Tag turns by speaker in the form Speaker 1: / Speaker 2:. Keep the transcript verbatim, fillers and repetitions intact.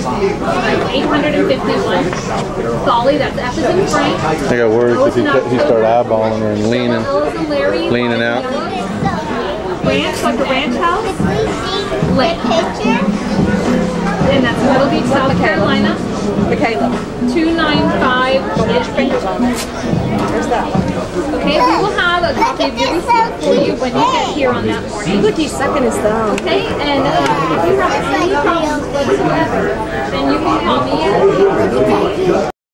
Speaker 1: eight hundred fifty-one. Folly, that's F is in Frank.
Speaker 2: I got worried because he, he started eyeballing her and leaning, leaning out.
Speaker 1: Ranch, like a ranch house. Lake. And that's Myrtle Beach, South Carolina.
Speaker 3: Michaela.
Speaker 1: two ninety-five.
Speaker 3: Get your fingers on it. There's that one.
Speaker 1: Okay, we will have a copy of your receipt for you when you get here on that morning.
Speaker 3: Look, he's sucking his thumb.
Speaker 1: Okay, and uh, if you have any problems whatsoever, then you can call me.